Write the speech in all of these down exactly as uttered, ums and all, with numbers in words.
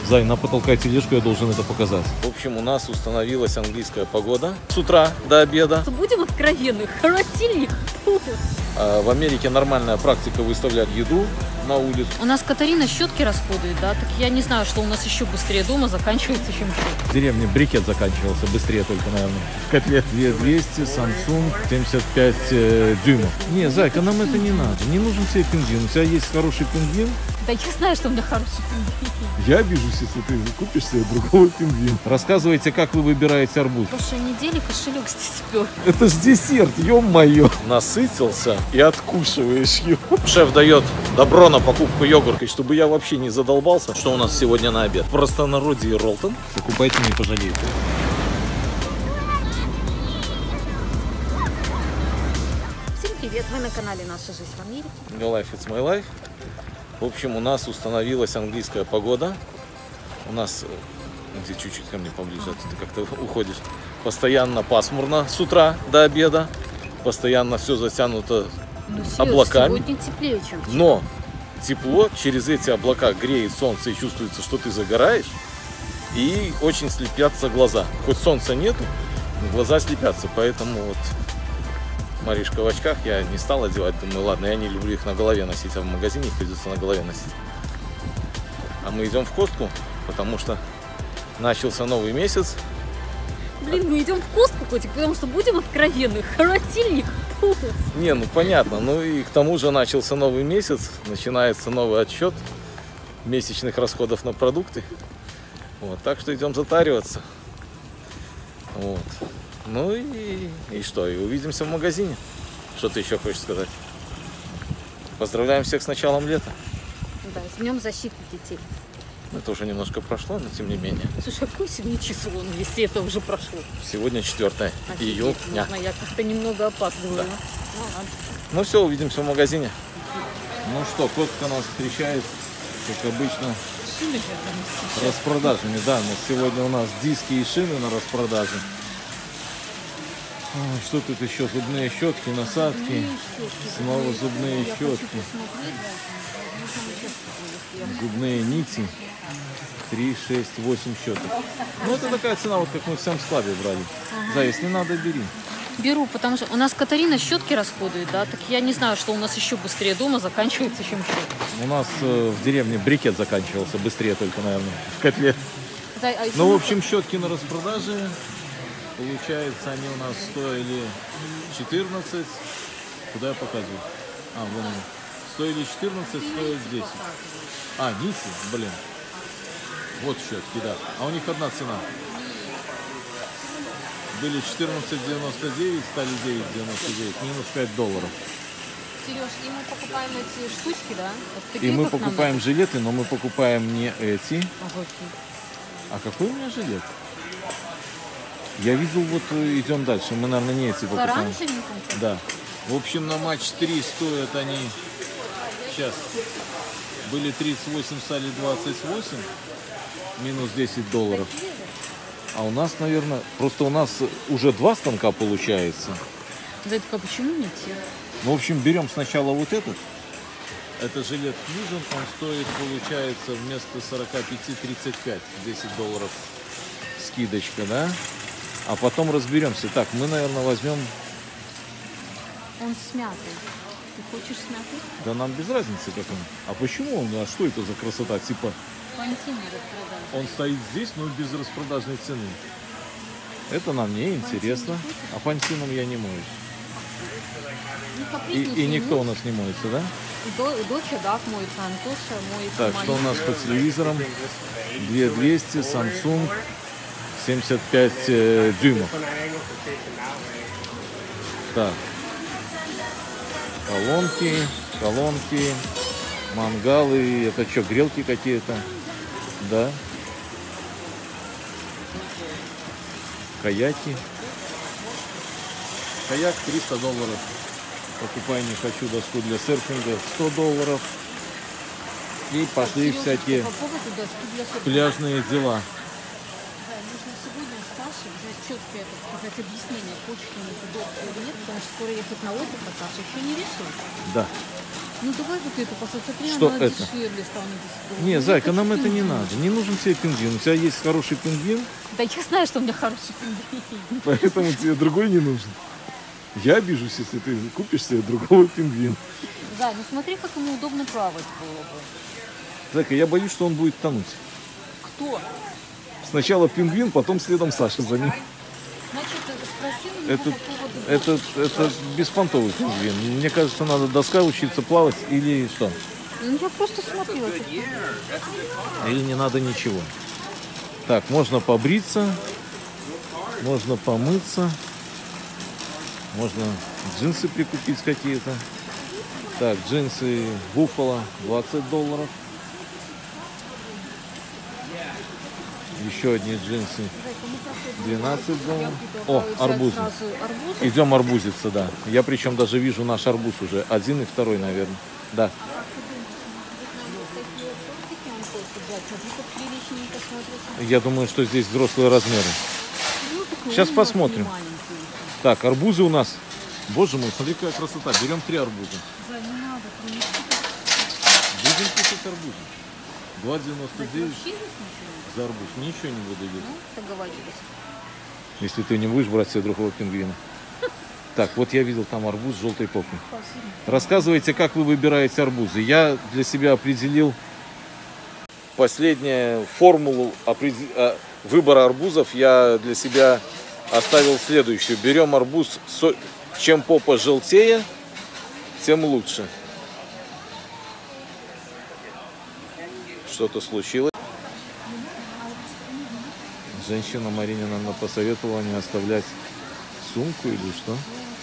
Зай, на потолкай тележку, я должен это показать. В общем, у нас установилась английская погода с утра до обеда. Будем откровенны, холодильник пух. А в Америке нормальная практика выставлять еду на улицу. У нас Катарина щетки расходует, да? Так я не знаю, что у нас еще быстрее дома заканчивается, чем щетки. В деревне брикет заканчивался быстрее только, наверное. Котлет две двести, Samsung, семьдесят пять э, дюймов. Не, Зайка, нам это не надо. Не нужен тебе пингвин. У тебя есть хороший пингвин. Да я знаю, что у меня хороший пингвин. Я обижусь, если ты купишь себе другого пингвина. Рассказывайте, как вы выбираете арбуз. В прошлой неделе кошелек здесь спер. Это ж десерт, ё-моё. Насытился и откушиваешь его. Шеф дает добро на покупку йогурта, чтобы я вообще не задолбался. Что у нас сегодня на обед? В простонародье Ролтон. Покупайте, не пожалеете. Всем привет, вы на канале «Наша жизнь в Америке». Your life, it's my life. В общем, у нас установилась английская погода. У нас, где чуть-чуть ко мне поближе, а ты как-то уходишь. Постоянно пасмурно с утра до обеда. Постоянно все затянуто Ну, Сереж, облаками. сегодня теплее, чем вчера. Но тепло через эти облака греет солнце и чувствуется, что ты загораешь. И очень слепятся глаза. Хоть солнца нету, но глаза слепятся. Поэтому вот Маришка в очках я не стал одевать. Думаю, ладно, я не люблю их на голове носить, а в магазине их придется на голове носить. А мы идем в Костку, потому что начался новый месяц. Блин, мы идем в Костку, котик, потому что будем откровенны, холодильник пух. Не, ну понятно. Ну и к тому же начался новый месяц. Начинается новый отсчет месячных расходов на продукты. Вот, так что идем затариваться. Вот. Ну и, и что? И увидимся в магазине. Что ты еще хочешь сказать? Поздравляем всех с началом лета. Да, с днем защиты детей. Это уже немножко прошло, но тем не менее. Слушай, какое сегодня число? Ну, если это уже прошло. Сегодня четвёртое июня. Можно, я как-то немного опаздываю. Да. Ну, ладно. Ну все, увидимся в магазине. Ну что, Костка нас встречает, как обычно, с распродажами. Да, но сегодня у нас диски и шины на распродаже. Ой, что тут еще? Зубные щетки, насадки. Снова зубные щетки. Зубные нити. три, шесть, восемь щеток. Ну это такая цена, вот как мы в Самскладе брали. Да, если надо, бери. Беру, потому что у нас Катарина щетки расходует, да? Так я не знаю, что у нас еще быстрее дома заканчивается, чем щетки. У нас э, в деревне брикет заканчивался быстрее только, наверное, в котлет. Зай, а Ну, в общем, щетки на распродаже. Получается, они у нас стоили четырнадцать. Куда я показываю? А, вон они. Стоили четырнадцать, стоят десять. А, нити, блин. Вот щетки, да. А у них одна цена. Были четырнадцать девяносто девять, стали девять девяносто девять. Минус пять долларов. Сереж, и мы покупаем эти штучки, да? Вот И такие, мы как нам покупаем надо? жилеты, но мы покупаем не эти. Ага. А какой у меня жилет? Я видел, вот идем дальше. Мы, наверное, не эти С покупаем. оранжевеньким? Да. В общем, на матч три стоят они сейчас. Были тридцать восемь, стали двадцать восемь. Минус десять долларов. А у нас, наверное, просто у нас уже два станка получается. Зайка, почему не те? Ну, в общем, берем сначала вот этот. Это жилет Fusion, он стоит, получается, вместо сорока пяти тридцать пять. десять долларов скидочка, да? А потом разберемся. Так, мы, наверное, возьмем... Он смятый. Ты хочешь смятый? Да нам без разницы, как он. А почему он? А что это за красота? Типа, Пантины распродажи. он стоит здесь, но без распродажной цены. Это нам не интересно. А пантином я не моюсь. Ну, И, капризничай, и никто ну, у нас не моется, да? До- Доча, да, моется, Антоша моется. Так, что у нас по телевизорам? две двести, Samsung, семьдесят пять э, дюймов. Так. Колонки, колонки, мангалы. Это что, грелки какие-то? Да. Каяки. Каяк триста долларов. Покупай не хочу доску для серфинга сто долларов. И пошли Сережа, всякие по поводу доски для серфинга. пляжные дела. Да, нужно сегодня с Сашей взять четкое, так сказать, объяснение, хочет он эту доску или нет, потому что скоро ехать на отдых, а Саша еще не решил. Да. Ну давай вот эту посмотри, Что она это? дешевле станет. Не, зайка, нам это не надо. Не нужен тебе пингвин. У тебя есть хороший пингвин, Да я знаю, что у меня хороший пингвин. поэтому тебе другой не нужен. Я обижусь, если ты купишь себе другого пингвина. Да, ну смотри, как ему удобно плавать было бы. Зайка, я боюсь, что он будет тонуть. Кто? Сначала пингвин, потом следом Саша за ним. Значит, спроси у него Это, по поводу... это, это беспонтовый пингвин. Мне кажется, надо доска учиться плавать или что? Ну я просто смотрела. Или не надо ничего. Так, можно побриться, можно помыться, можно джинсы прикупить какие-то. Так, джинсы Буффало двадцать долларов. Еще одни джинсы двенадцать долларов. О, арбузы. Идем арбузиться, да. Я причем даже вижу наш арбуз уже. Один и второй, наверное. Да. Я думаю, что здесь взрослые размеры. Сейчас посмотрим. Так, арбузы у нас. Боже мой, смотри, какая красота. Берем три арбуза. Будем кушать арбузы. два девяносто девять за арбуз. Ничего не буду есть. Если ты не будешь брать себе другого пингвина. Так, вот я видел там арбуз с желтой попой. Рассказывайте, как вы выбираете арбузы. Я для себя определил последнюю формулу выбора арбузов. Я для себя оставил следующую. Берем арбуз, чем попа желтее, тем лучше. Что-то случилось. Женщина Марине нам посоветовала не оставлять сумку или что.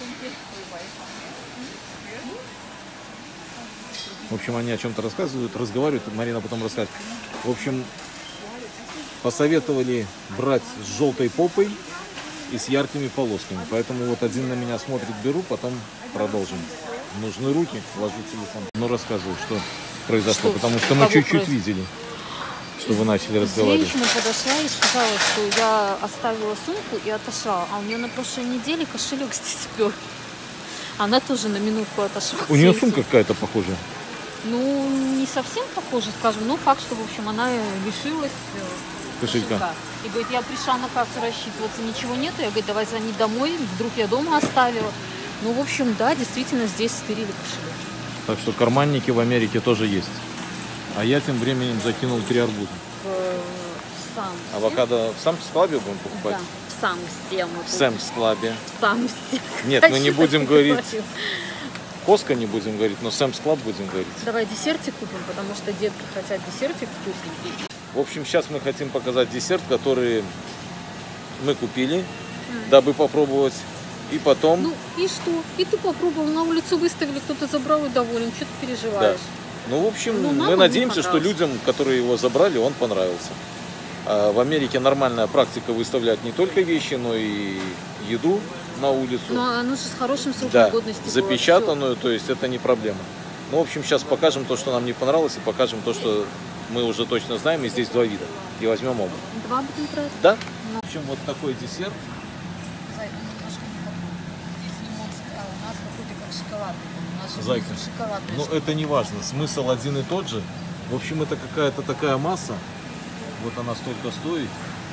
В общем, они о чем-то рассказывают, разговаривают, Марина потом расскажет. В общем, посоветовали брать с желтой попой и с яркими полосками. Поэтому вот один на меня смотрит, беру, потом продолжим. Нужны руки, ложу телефон. Ну, рассказывай, что произошло, что? Потому что мы чуть-чуть произ... видели, что вы начали разговаривать. Женщина подошла и сказала, что я оставила сумку и отошла, а у нее на прошлой неделе кошелек здесь спер. Она тоже на минутку отошла. У нее сумка какая-то похожая. Ну, не совсем похоже, скажем, но факт, что, в общем, она лишилась кошелька. кошелька. И говорит, я пришла на карту рассчитываться, ничего нету. Я говорю, давай звони домой, вдруг я дома оставила. Ну, в общем, да, действительно, здесь стырили кошелек. Так что карманники в Америке тоже есть. А я тем временем закинул три арбуза. В, в сам Авокадо в Самс-Клабе будем покупать? Да, в сам всем. В Сэмс-Клабе. В сам Нет, мы не будем говорить... Коска не будем говорить, но Сэмс Клаб будем говорить. Давай десертик купим, потому что детки хотят десертик вкусненький. В общем, сейчас мы хотим показать десерт, который мы купили, mm. дабы попробовать. И потом... Ну и что? И ты попробовал, на улицу выставили, кто-то забрал и доволен. Что ты переживаешь? Да. Ну, в общем, ну, мы надеемся, что людям, которые его забрали, он понравился. А в Америке нормальная практика выставлять не только вещи, но и еду на улицу. Ну, оно же с хорошим сроком да, годности. запечатанную, то есть это не проблема. Ну, в общем, сейчас покажем то, что нам не понравилось, и покажем то, что мы уже точно знаем, и здесь два вида. И возьмем оба. Два будем брать? Да. Ну. В общем, вот такой десерт. Зайка, немножко не такой. Здесь лимон, а у нас какой-то как шоколадный. У нас же Зайка, шоколадный. ну это не важно, смысл один и тот же. В общем, это какая-то такая масса. Вот она столько стоит.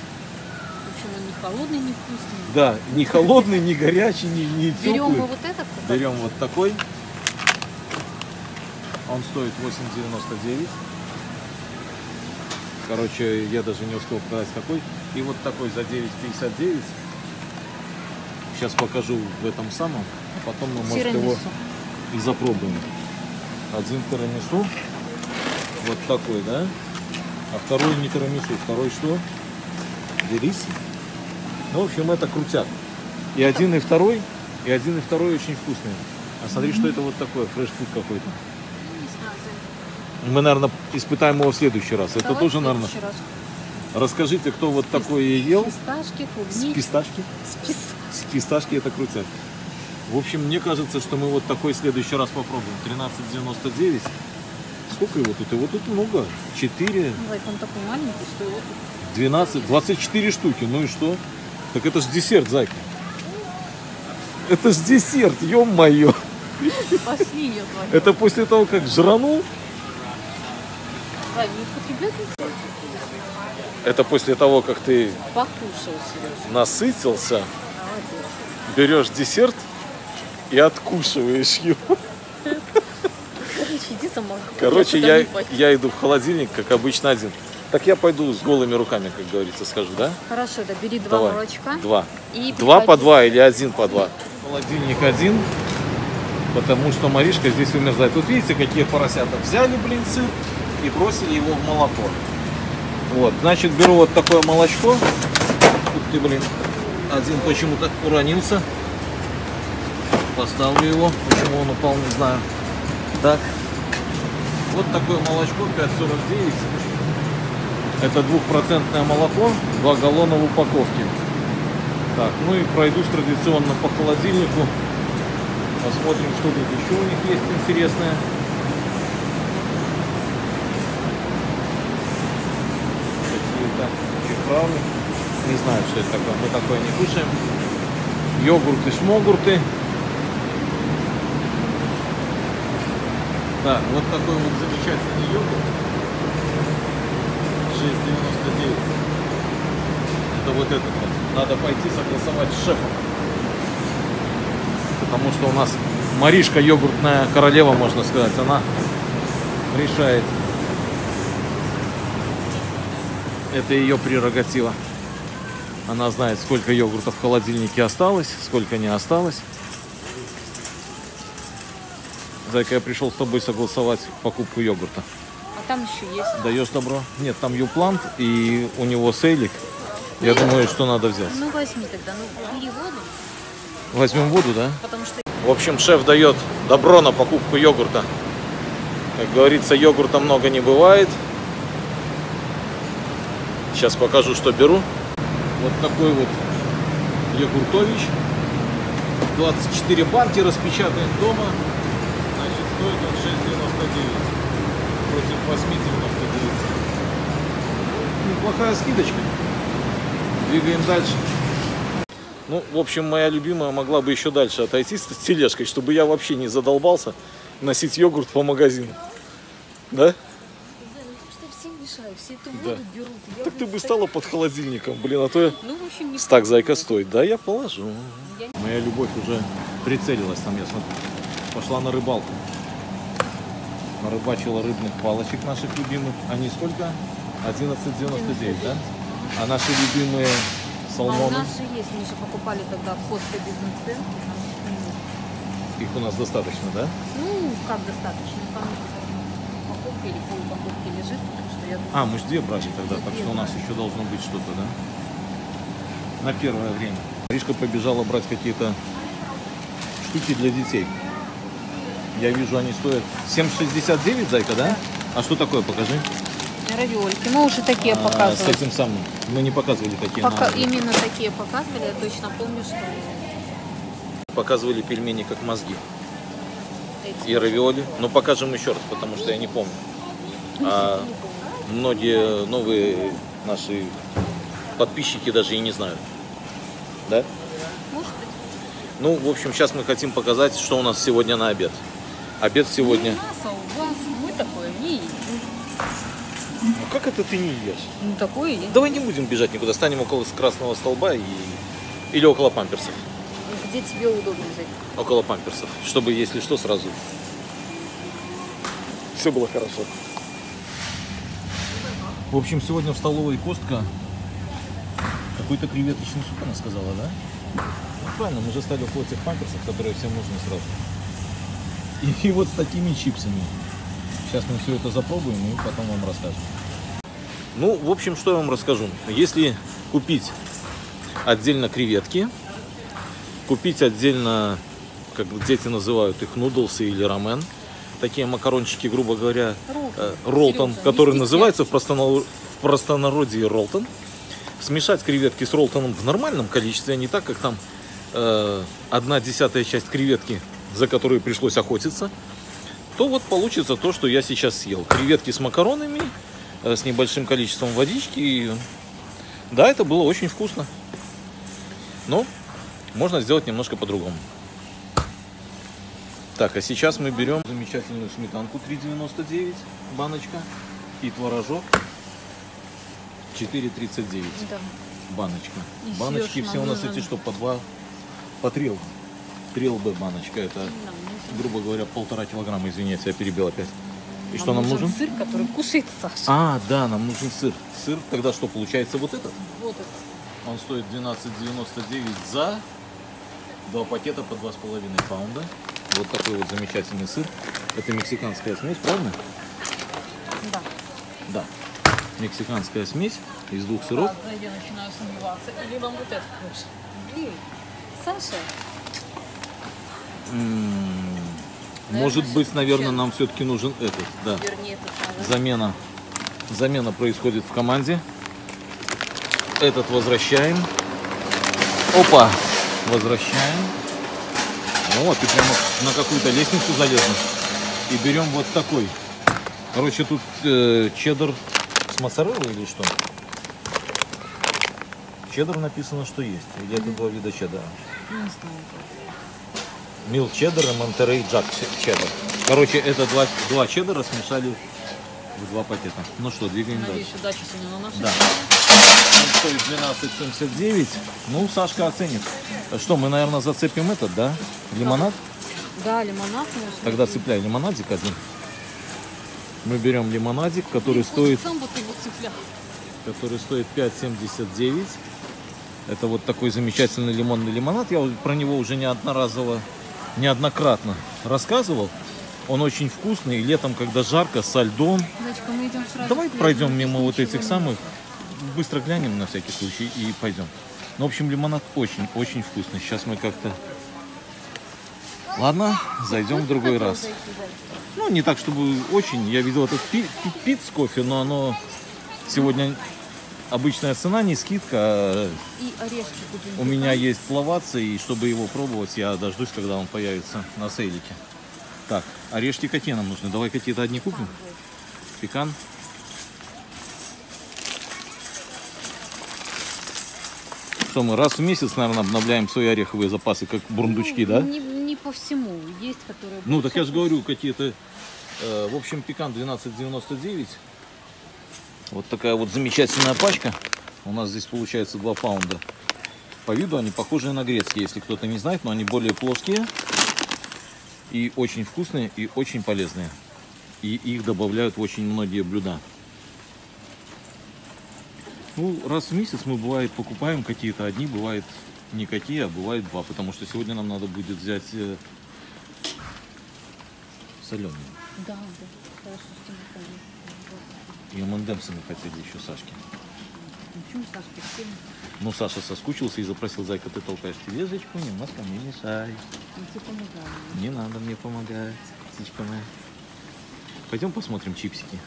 В общем, он не холодный, не вкусный. Да, не холодный, не горячий, не, не теплый. Берем мы вот этот? Берем вот такой. Он стоит восемь девяносто девять. Короче, я даже не успел показать какой. И вот такой за девять пятьдесят девять. Сейчас покажу в этом самом. А потом мы, может, его и запробуем. Один тирамису. Вот такой, да? А второй не тирамису. Второй что? Делиси. Ну, в общем, это крутяк. И один, и второй. И один, и второй очень вкусные. А смотри, mm-hmm. что это вот такое. Фреш-фуд какой-то. Мы, наверное, испытаем его в следующий раз. Давай это тоже, наверное. Раз. Расскажите, кто вот Пис... такое ел. Писташки, клубники. С писташки? С, пис... С писташки это крутяк. В общем, мне кажется, что мы вот такой в следующий раз попробуем. тринадцать девяносто девять. Сколько его тут? Его тут много. четыре. Давай, он такой маленький, что его тут? двенадцать, двадцать четыре штуки. Ну и что? Так это ж десерт, зайка. Это ж десерт, ё-моё. Пошли, я твою. Это после того, как жранул? Вань, не употребляй нельзя. Это после того, как ты Покушал, Сережа. насытился, Молодец. берешь десерт и откушиваешь его. Короче, иди сама. Короче, сюда я, не пойду. я иду в холодильник, как обычно, один. Так я пойду с голыми руками, как говорится, скажу, да? Хорошо, да, бери два Давай. молочка. Два. И Два по приходи. два или один по два? Холодильник один, потому что Маришка здесь умерзает. Тут видите, какие поросята. Взяли, блин, сыр и бросили его в молоко. Вот, значит, беру вот такое молочко. Ух ты, блин, один почему-то уронился. Поставлю его, почему он упал, не знаю. Так, вот такое молочко, пять сорок девять. Это двухпроцентное молоко, два галлона в упаковке. Так, ну и пройдусь традиционно по холодильнику. Посмотрим, что тут еще у них есть интересное. Какие-то приправы. Не знаю, что это такое. Мы такое не кушаем. Йогурты, шмогурты. Так, вот такой вот замечательный йогурт. шесть девяносто девять. Это вот этот вот. Надо пойти согласовать с шефом. Потому что у нас Маришка йогуртная королева, можно сказать. Она решает. Это ее прерогатива. Она знает, сколько йогуртов в холодильнике осталось, сколько не осталось. Зайка, я пришел с тобой согласовать покупку йогурта. А там еще есть. Даешь добро? Нет, там Юплант и у него сейлик. Я думаю, что надо взять. Ну возьми тогда, ну бери воду. Возьмем воду, да? Потому что В общем, шеф дает добро на покупку йогурта. Как говорится, йогурта много не бывает. Сейчас покажу, что беру. Вот такой вот йогуртович. двадцать четыре банки распечатаем дома. Значит, стоит он шесть девяносто девять против восемь девяносто девять. Неплохая скидочка. Двигаем дальше. Ну, в общем, моя любимая могла бы еще дальше отойти с тележкой, чтобы я вообще не задолбался носить йогурт по магазину. Да? что всем мешаю, все эту Да. воду берут. Я Так ты вот бы так- стала под холодильником, блин, а то я... Ну, в общем, не Так, зайка, стой. Да, я положу. Я- Моя любовь уже прицелилась там, я смотрю. Пошла на рыбалку. Нарыбачила рыбных палочек наших любимых. Они сколько? одиннадцать девяносто девять, да? А наши любимые А у салмоны? нас же есть, мы же покупали тогда в Костко бизнес. Их у нас достаточно, да? Ну, как достаточно, там упаковка или полупаковки лежит, потому что я думаю, А, мы ж две брали тогда, так что у нас еще должно быть что-то, да? На первое время. Маришка побежала брать какие-то штуки для детей. Я вижу, они стоят семь шестьдесят девять, зайка, да? А что такое, покажи. равиольки. Мы уже такие А, с показывали. этим самым. Мы не показывали такие. Пока, на- именно такие показывали, я точно помню, что Показывали пельмени как мозги. эти. И равиоли. Но покажем еще раз, потому что я не помню. А многие новые наши подписчики даже и не знают. Да? Может быть. Ну, в общем, сейчас мы хотим показать, что у нас сегодня на обед. Обед сегодня. Мясо у вас, мы такое не едим. Ну как это ты не ешь? Ну такое есть. Давай не будем бежать никуда, станем около красного столба и... или около памперсов. Где тебе удобно взять? Около памперсов, чтобы, если что, сразу все было хорошо. В общем, сегодня в столовой Костка какой-то креветочный суп, она сказала, да? Ну, правильно, мы же стали около тех памперсов, которые всем нужны сразу. И, и вот с такими чипсами. Сейчас мы все это запробуем и потом вам расскажем. Ну, в общем, что я вам расскажу. Если купить отдельно креветки, купить отдельно, как дети называют их, нудлсы или рамен, такие макарончики, грубо говоря, э, ролтон, Сережа, который не называется в, простонар... в простонародье ролтон. Смешать креветки с ролтоном в нормальном количестве, а не так, как там э, одна десятая часть креветки, за которую пришлось охотиться, то вот получится то, что я сейчас съел. Креветки с макаронами, э, с небольшим количеством водички. И... Да, это было очень вкусно. Но можно сделать немножко по-другому. Так, а сейчас мы берем замечательную сметанку три девяносто девять баночка и творожок четыре тридцать девять Да. баночка. И Баночки съешь все у нас нам эти что, по два, по три эл. три эл бэ баночка, это, грубо говоря, полтора килограмма, извините, я перебил опять. И нам что нам нужен? Сыр, который кушает Саша. А, да, нам нужен сыр. Сыр, тогда что, получается вот этот? Вот это. Он стоит двенадцать девяносто девять за два пакета по два с половиной паунда. Вот такой вот замечательный сыр. Это мексиканская смесь, правильно? Да. Да. Мексиканская смесь из двух сыров. Ладно, я начинаю сомневаться. Или вам вот это лучше? Блин, Саша. М-м-м. Наверное, Может быть, наверное, чем? нам все-таки нужен этот, да. Вернее, это надо. Замена. Замена происходит в команде. Этот возвращаем. Опа! Возвращаем. Вот, и прямо на какую-то лестницу залезем. И берем вот такой. Короче, тут э, чеддер с моцареллой или что? Чеддер написано, что есть. Или это два вида чеддера? Не знаю. Мил чеддер и Монтерей Джак чеддер. Короче, это два, два чеддера смешали в два пакета. Ну что, двигаем Надеюсь, дальше. удачи сегодня на нашей. Да. Он стоит двенадцать семьдесят девять. Ну, Сашка оценит. Что, мы, наверное, зацепим этот, да? Лимонад? Да, лимонад можно. Тогда цепляй лимонадик один. Мы берем лимонадик, который стоит, Сам вот его цеплял. который стоит пять семьдесят девять. Это вот такой замечательный лимонный лимонад. Я про него уже неодноразово, неоднократно рассказывал. Он очень вкусный. И летом, когда жарко, со льдом. Дочка, мы идем сразу. Давай к пройдем лету, мимо вот ничего этих нет. самых. Быстро глянем на всякий случай и пойдем. Ну, в общем, лимонад очень-очень вкусный. Сейчас мы как-то... Ладно, зайдем в другой Хотел раз. зайти дальше. Ну, не так, чтобы очень. Я видел этот пи- пи- пиц кофе, но оно сегодня обычная цена, не скидка. А И орешки будем. у меня есть словацы, и чтобы его пробовать, я дождусь, когда он появится на сейлике. Так, орешки какие нам нужны? Давай какие-то одни купим. Пекан. Что мы раз в месяц, наверное, обновляем свои ореховые запасы, как бурундучки, да? Не, не по всему. Есть, которые... Ну, так я же говорю, какие-то... э, в общем, пекан двенадцать девяносто девять. Вот такая вот замечательная пачка. У нас здесь получается два паунда. По виду они похожи на грецкие, если кто-то не знает, но они более плоские. И очень вкусные, и очень полезные. И их добавляют в очень многие блюда. Ну, раз в месяц мы, бывает, покупаем какие-то одни, бывает никакие, а бывает два. Потому что сегодня нам надо будет взять э, соленые. Да, да. Хорошо, что не помню. И эм энд эмсы мы хотели еще Сашки. Почему Сашка всем? Ну, Саша соскучился и запросил: зайка, ты толкаешь тележечку, немножко мне мешай. Не тебе помогала. Не надо мне помогать, птичка моя. Пойдем посмотрим чипсики.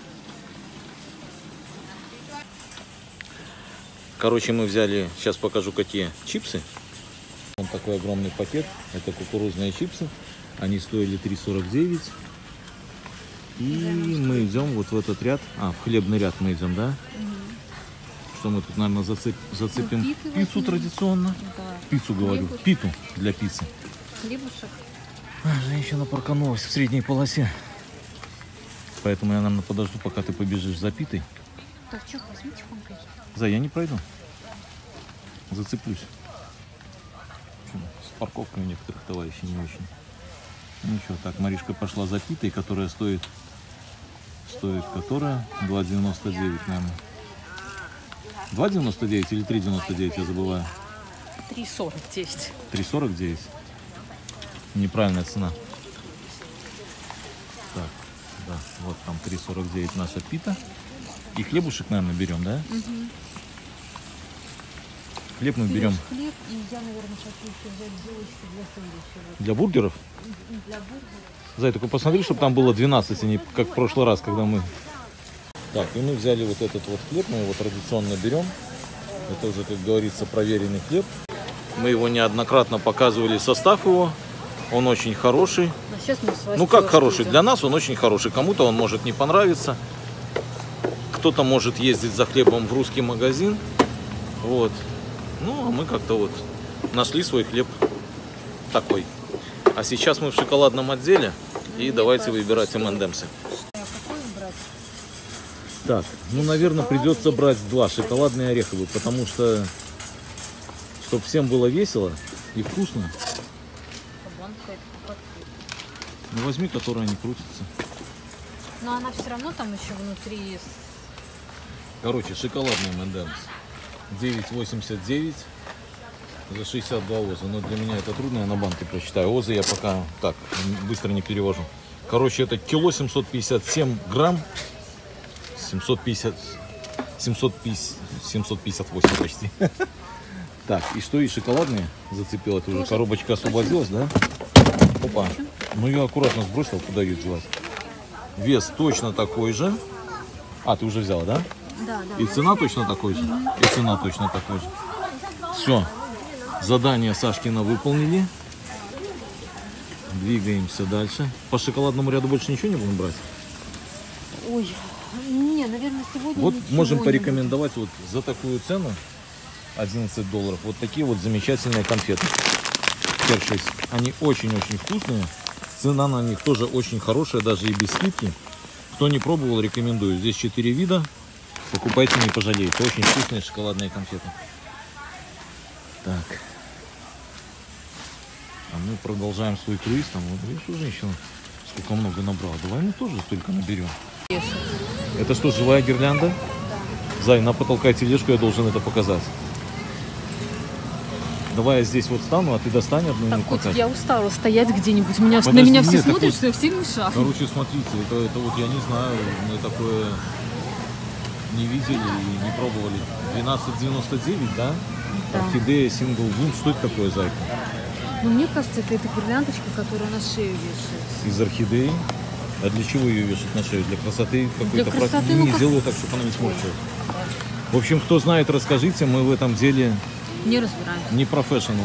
Короче, мы взяли, сейчас покажу, какие чипсы. Вот такой огромный пакет. Это кукурузные чипсы. Они стоили три сорок девять. И мы идем вот в этот ряд. А, в хлебный ряд мы идем, да? Что мы тут, наверное, зацеп... зацепим? Ну, питы Пиццу возьмем. традиционно. Да. Пиццу, говорю. Хлебушек. Питу для пиццы. Хлебушек. А, женщина парканулась в средней полосе. Поэтому я, наверное, подожду, пока ты побежишь за питой. Так, что, возьмите комплекс? За, я не пройду. Зацеплюсь. С парковкой у некоторых товарищей не очень. Ничего, так, Маришка пошла за питой, которая стоит... Стоит которая? два девяносто девять, наверное. два девяносто девять или три девяносто девять, я забываю. три сорок девять. три сорок девять. Неправильная цена. Так, да, вот там три сорок девять наша пита. И хлебушек, наверное, берем, да? Угу. Хлеб мы берем Хлеб, и я, наверное, хочу еще взять булочки для сэндвича. для бургеров. Для бургера. Зай, только посмотри, чтобы там было двенадцать, а не как в прошлый раз, когда мы... Так, и мы взяли вот этот вот хлеб, мы его традиционно берем. Это уже, как говорится, проверенный хлеб. Мы его неоднократно показывали, состав его. Он очень хороший. А сейчас мы с Ну как хороший? Для нас он очень хороший. Кому-то он может не понравиться. Кто-то может ездить за хлебом в русский магазин. Вот. Ну, а мы как-то вот нашли свой хлеб такой. А сейчас мы в шоколадном отделе. И давайте выбирать эм энд эмсы. Так, ну, наверное, придется брать два, шоколадные и ореховые, потому что, чтобы всем было весело и вкусно. Ну, возьми, которые они крутятся. Но она все равно там еще внутри есть. Короче, шоколадный эм энд эмс. девять восемьдесят девять за шестьдесят два оза. Но для меня это трудно, я на банке прочитаю. Озы я пока так быстро не перевожу. Короче, это кило семьсот пятьдесят семь грамм. семьсот пятьдесят, семьсот пятьдесят, семьсот пятьдесят восемь почти. Так, и что, и шоколадные зацепила? Ты уже коробочка освободилась, да? Опа. Ну, я аккуратно сбросил, куда ее девать. Вес точно такой же. А, ты уже взяла, да? Да, да. И цена точно такой же? И цена точно такой же. Все. Задание Сашкина выполнили. Двигаемся дальше. По шоколадному ряду больше ничего не будем брать? Ой, не, наверное, сегодня Вот ничего можем не порекомендовать вот за такую цену, одиннадцать долларов, вот такие вот замечательные конфеты. Хершейс. Они очень-очень вкусные. Цена на них тоже очень хорошая, даже и без скидки. Кто не пробовал, рекомендую. Здесь четыре вида. Покупайте, не пожалеете. Очень вкусные шоколадные конфеты. Так. А мы продолжаем свой круиз. Там, вот видишь, у женщина сколько много набрала. Давай мы тоже столько наберем. Это что, живая гирлянда? Зай, на потолкай тележку, я должен это показать. Давай я здесь вот стану, а ты достань одну. Так, котик, я устала стоять где-нибудь. Меня, Подожди, на меня все нет, смотрят, вот, что я все мешаю. Короче, смотрите, это, это вот я не знаю, мы такое не видели и не пробовали. двенадцать девяносто девять, да? Да. Орхидея Сингл Блум. Что это такое, зайка? Ну, мне кажется, это эта гирляндочка, которая на шею вешается. Из орхидеи. А для чего ее вешать на шею? Для красоты какой-то? Для красоты, Не ну, как... сделаю так, чтобы она не сморщилась. В общем, кто знает, расскажите. Мы в этом деле не разбираемся. Не профессионал.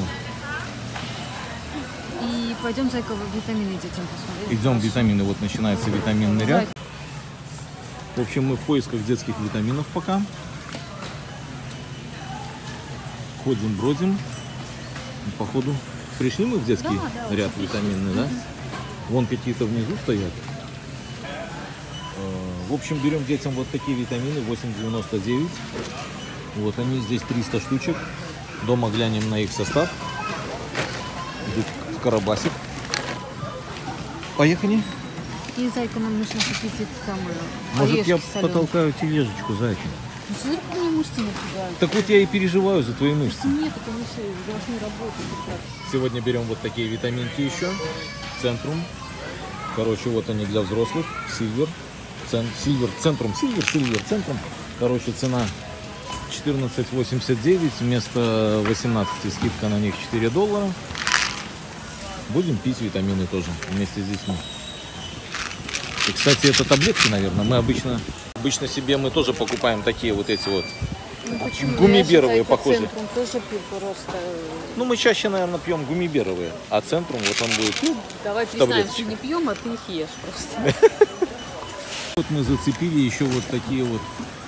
И пойдем, зайка, витамины детям посмотреть. Идем витамины. Вот начинается витаминный ряд. В общем, мы в поисках детских витаминов пока. Ходим, бродим. Походу, пришли мы в детский да, да, ряд витаминный, да? Вон какие-то внизу стоят. В общем, берем детям вот такие витамины, восемь девяносто девять. Вот они, здесь триста штучек. Дома глянем на их состав. Идут в карабасик. Поехали. И, зайка, нам нужно купить эти самые Может, орешки я соленые. потолкаю тележечку, зайка? Ну, смотри, как мне мышцы напрягают. Так вот я и переживаю за твои мышцы. Нет, это мышцы должны работать. Так. Сегодня берем вот такие витаминки еще. Центрум. Короче, вот они для взрослых. Сильвер. Цен, сильвер. Центрум. Сильвер. Сильвер. Центрум. Короче, цена четырнадцать восемьдесят девять. Вместо восемнадцати скидка на них четыре доллара. Будем пить витамины тоже вместе с детьми. И, кстати, это таблетки, наверное. Мы обычно, обычно себе мы тоже покупаем такие вот эти вот Ну, гуммиберовые, похоже. Центрум тоже пил просто. Ну, мы чаще, наверное, пьем гуммиберовые, а центрум вот он будет. Ну, давай признаем, таблеточки. что не пьем, а ты их ешь просто. Вот мы зацепили еще вот такие вот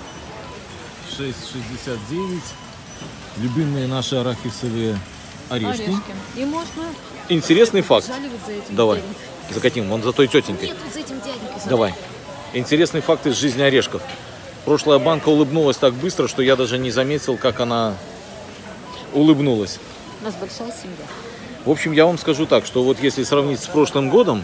шесть шестьдесят девять. Любимые наши арахисовые орешки. Орешки. И можно Интересный факт. жаливать за этим Давай. дяденькой. За каким? Вон за той тетенькой. Нет, вот за этим дяденькой. Давай. Интересный факт из жизни орешков. Прошлая банка улыбнулась так быстро, что я даже не заметил, как она улыбнулась. У нас большая семья. В общем, я вам скажу так, что вот если сравнить с прошлым годом,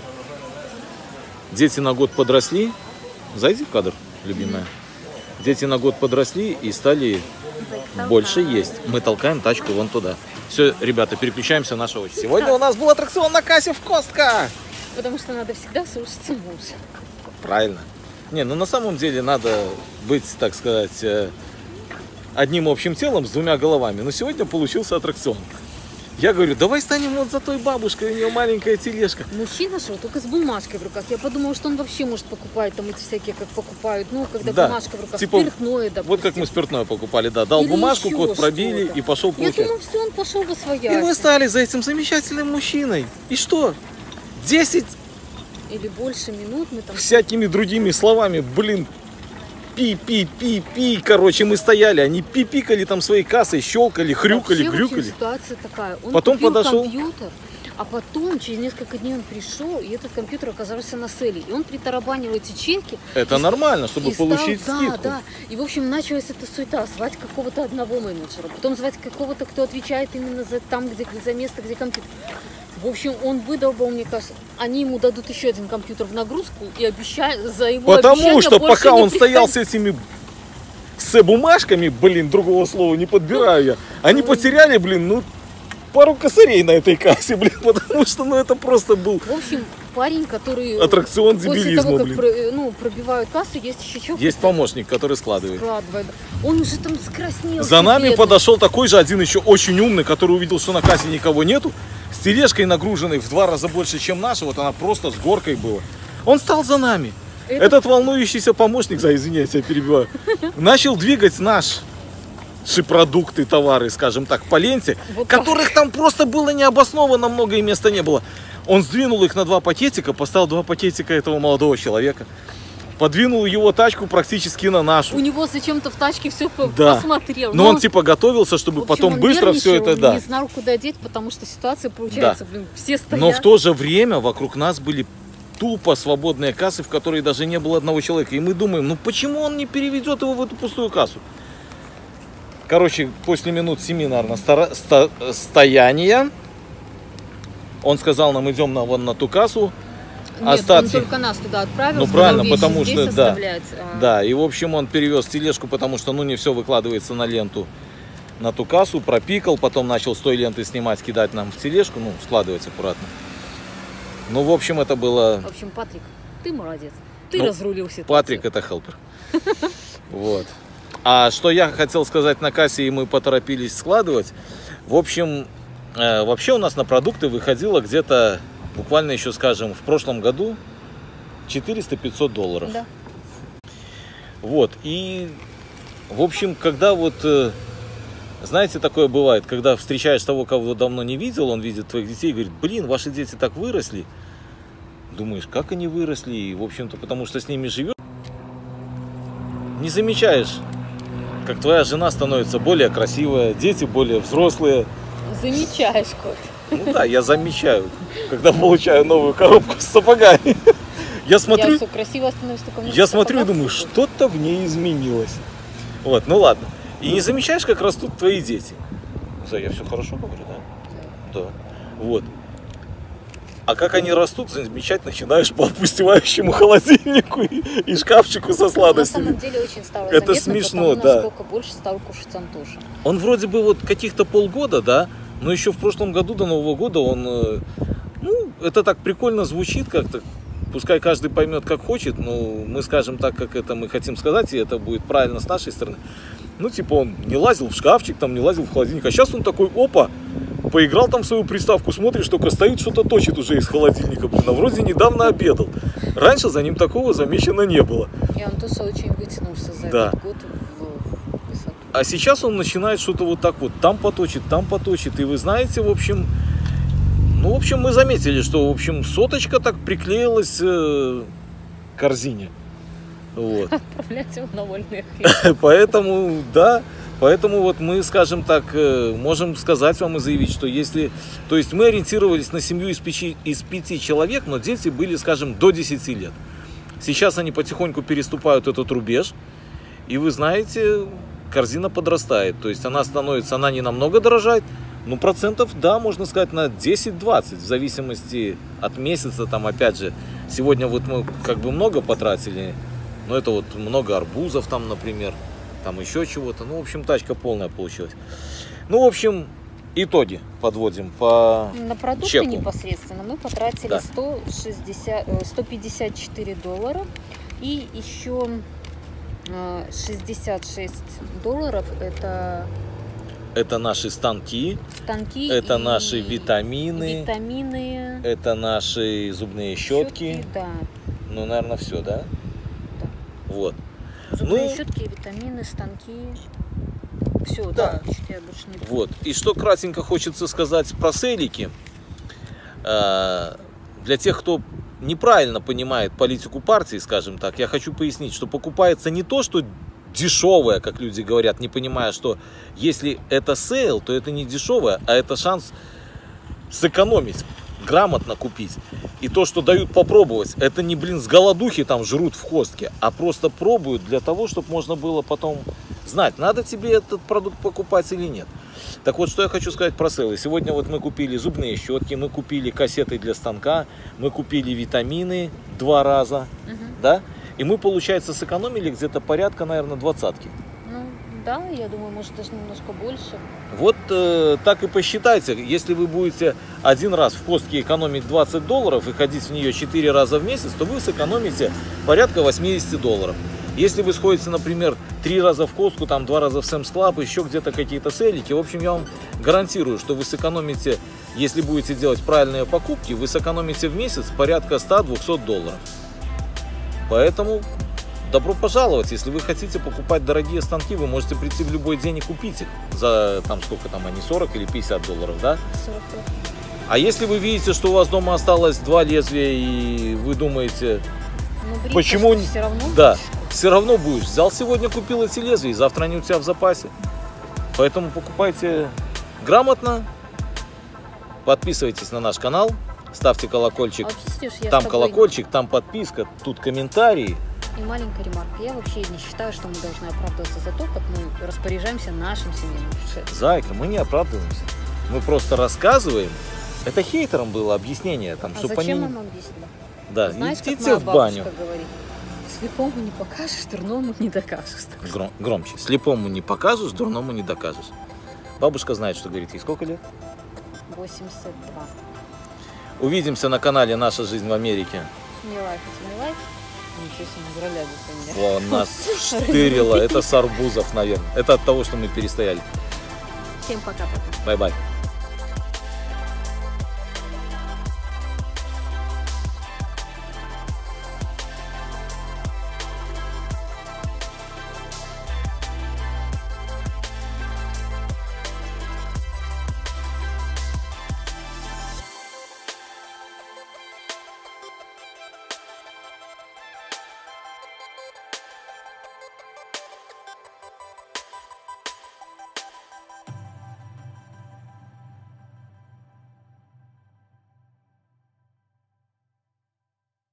дети на год подросли. Зайди в кадр, любимая. Дети на год подросли и стали больше есть. Мы толкаем тачку вон туда. Все, ребята, переключаемся на нашу очередь. Сегодня у нас был аттракцион на кассе в Костко. Потому что надо всегда слушаться мужа. Правильно. Не, ну на самом деле надо быть, так сказать, одним общим телом с двумя головами. Но сегодня получился аттракцион. Я говорю, давай станем вот за той бабушкой, у нее маленькая тележка. Мужчина шел только с бумажкой в руках. Я подумала, что он вообще может покупать там эти всякие, как покупают, ну, когда Да, бумажка в руках, типа, спиртное, допустим. Вот как мы спиртное покупали, да. Дал Или бумажку, еще код пробили что-то. и пошел Я получать. думаю, все, он пошел во свояси. И мы стали за этим замечательным мужчиной. И что? десять Или больше минут мы там... всякими другими словами, блин, пи-пи-пи-пи, короче, мы стояли, они пипикали там своей кассой, щелкали, хрюкали, Вообще, в общем, грюкали. ситуация такая. Он Потом купил подошел- компьютер, А потом, через несколько дней он пришел, и этот компьютер оказался на селе. И он притарабанил эти чеки. Это и, нормально, чтобы и получить стал, скидку. Да, да. И, в общем, началась эта суета. Звать какого-то одного менеджера, потом звать какого-то, кто отвечает именно за там, где, за место, где компьютер. В общем, он выдолбал, мне кажется, они ему дадут еще один компьютер в нагрузку и обещают за его Потому обещание что больше пока не он стоял с приходить. этими с бумажками, блин, другого слова не подбираю я, они потеряли, блин, ну, пару косарей на этой кассе, блин, потому что, ну, это просто был В общем, парень, который аттракцион после дебилизма, того, как блин. про- ну, пробивают кассу, есть еще что Есть помощник, который складывает. складывает. Он уже там скраснел. За нами подошел такой же один еще очень умный, который увидел, что на кассе никого нету, с тележкой нагруженной в два раза больше, чем наша, вот она просто с горкой была. Он стал за нами. Это- Этот волнующийся помощник, за извиняюсь, я перебиваю, начал двигать наши продукты, товары, скажем так, по ленте, Вот так. которых там просто было необоснованно много и места не было. Он сдвинул их на два пакетика, поставил два пакетика этого молодого человека, подвинул его тачку практически на нашу. У него зачем-то в тачке все Да. посмотрел. Но он типа готовился, чтобы в общем, потом он быстро все нервничал, это, да. не знал, куда деть, потому что ситуация получается, блин, все стоят. Но в то же время вокруг нас были тупо свободные кассы, в которой даже не было одного человека. И мы думаем, ну почему он не переведет его в эту пустую кассу? Короче, после минут семи, наверное, стара- ста- стояния, он сказал нам, идем на, вон на ту кассу. Нет, остатки. он только нас туда отправил. Ну, сказал, правильно, вещи потому здесь что, да. оставлять, а- Да, и в общем он перевез тележку, потому что ну не все выкладывается на ленту, на ту кассу, пропикал, потом начал с той ленты снимать, кидать нам в тележку, ну, складывать аккуратно. Ну, в общем, это было... В общем, Патрик, ты молодец. Ты Ну, разрулил ситуацию. Патрик это хелпер. Вот. А что я хотел сказать на кассе, и мы поторопились складывать. В общем, э, вообще у нас на продукты выходило где-то, буквально еще скажем, в прошлом году четыреста-пятьсот долларов. Да. Вот. И, в общем, когда вот, э, знаете, такое бывает, когда встречаешь того, кого давно не видел, он видит твоих детей и говорит, блин, ваши дети так выросли. Думаешь, как они выросли? И, в общем-то, потому что с ними живешь, не замечаешь, как твоя жена становится более красивая, дети более взрослые. Замечаешь, кот. Ну да, я замечаю, когда получаю новую коробку с сапогами. Я смотрю, Я все красиво становлюсь, только мне я смотрю и сапогах думаю, супер. что-то в ней изменилось. Вот, ну ладно. И не замечаешь, как растут твои дети. Зай, я все хорошо говорю, да? Да. Вот. А как они растут, замечать начинаешь по опустевающему холодильнику и, и шкафчику со На сладостями. самом деле очень стало Это заметно, смешно, потому, да. насколько больше стал кушать Антоша. Он вроде бы вот каких-то полгода, да, но еще в прошлом году до Нового года он, э, ну, это так прикольно звучит как-то. Пускай каждый поймет, как хочет, но мы скажем так, как это мы хотим сказать, и это будет правильно с нашей стороны. Ну, типа, он не лазил в шкафчик, там, не лазил в холодильник, а сейчас он такой, опа, поиграл там в свою приставку, смотришь, только стоит, что-то точит уже из холодильника, блин, а вроде недавно обедал. Раньше за ним такого замечено не было. И Антоша очень вытянулся за Да. этот год в, в высоту. А сейчас он начинает что-то вот так вот, там поточит, там поточит, и вы знаете, в общем, ну, в общем, мы заметили, что, в общем, соточка так приклеилась э, к корзине. Вот. Отправлять его на вольный хлеб. Поэтому, да, поэтому вот мы, скажем так, э, можем сказать вам и заявить, что если, то есть мы ориентировались на семью из пяти, из пяти человек, но дети были, скажем, до десяти лет. Сейчас они потихоньку переступают этот рубеж, и вы знаете, корзина подрастает, то есть она становится, она не намного дорожает, ну, процентов, да, можно сказать, на десять-двадцать, в зависимости от месяца, там, опять же, сегодня вот мы как бы много потратили, но это вот много арбузов там, например, там еще чего-то, ну, в общем, тачка полная получилась. Ну, в общем, итоги подводим по На продукты чеку. непосредственно мы потратили Да. сто шестьдесят, э, сто пятьдесят четыре доллара. И еще э, шестьдесят шесть долларов это Это наши станки, станки. это и наши витамины, витамины, это наши зубные щетки. да. Ну, наверное, все, да? Да. Вот. Зубные Ну, щетки, витамины, станки. Все, Да. да, что-то я больше не помню. Вот. И что кратенько хочется сказать про сейлики. Э, Для тех, кто неправильно понимает политику партии, скажем так, я хочу пояснить, что покупается не то, что дешевое, как люди говорят, не понимая, что если это сейл, то это не дешевое, а это шанс сэкономить. грамотно купить. И то, что дают попробовать, это не, блин, с голодухи там жрут в хостке, а просто пробуют для того, чтобы можно было потом знать, надо тебе этот продукт покупать или нет. Так вот, что я хочу сказать про сейлы. Сегодня вот мы купили зубные щетки, мы купили кассеты для станка, мы купили витамины два раза, угу. да? И мы, получается, сэкономили где-то порядка, наверное, двадцатки. Ну, да, я думаю, может, даже немножко больше. Вот э, так и посчитайте. Если вы будете один раз в Костке экономить двадцать долларов и ходить в нее четыре раза в месяц, то вы сэкономите порядка восемьдесят долларов. Если вы сходите, например, три раза в Костку, там два раза в Sam's Club, еще где-то какие-то сейлики, в общем, я вам гарантирую, что вы сэкономите, если будете делать правильные покупки, вы сэкономите в месяц порядка ста-двухсот долларов. Поэтому добро пожаловать. Если вы хотите покупать дорогие станки, вы можете прийти в любой день и купить их за, там, сколько там они, сорок или пятьдесят долларов, да? сорок. А если вы видите, что у вас дома осталось два лезвия, и вы думаете, ну, почему... Все равно? Да, все равно будешь. Взял сегодня, купил эти лезвия, и завтра они у тебя в запасе. Поэтому покупайте грамотно, подписывайтесь на наш канал, ставьте колокольчик. А, видишь, я там колокольчик, там подписка, тут комментарии. И маленькая ремарка. Я вообще не считаю, что мы должны оправдываться за то, как мы распоряжаемся нашим семейным бюджетом. Зайка, мы не оправдываемся. Мы просто рассказываем. Это хейтерам было объяснение. Там, а чтобы зачем они... нам объяснить? Да, знаешь, идите в баню. Говорит, слепому не покажешь, дурному не докажешь. Гром, громче. Слепому не покажешь, дурному не докажешь. Бабушка знает, что говорит. Ей сколько лет? восемьдесят два. Увидимся на канале «Наша жизнь в Америке». Не лайкайте, не лайкайте. Ничего себе, не меня. Вон, нас штырило. Это с арбузов, наверное. Это от того, что мы перестояли. Всем пока-пока. Бай-бай.